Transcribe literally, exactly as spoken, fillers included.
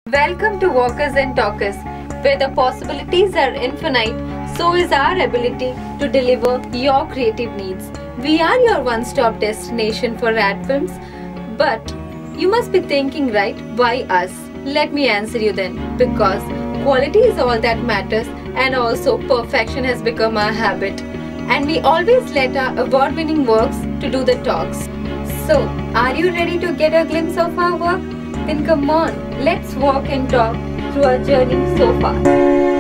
Welcome to Walkers and Talkers, where the possibilities are infinite, so is our ability to deliver your creative needs. We are your one-stop destination for rad films, but you must be thinking, right, why us? Let me answer you then. Because quality is all that matters, and also perfection has become our habit. And we always let our award-winning works to do the talks. So, are you ready to get a glimpse of our work? Then come on, let's walk and talk through our journey so far.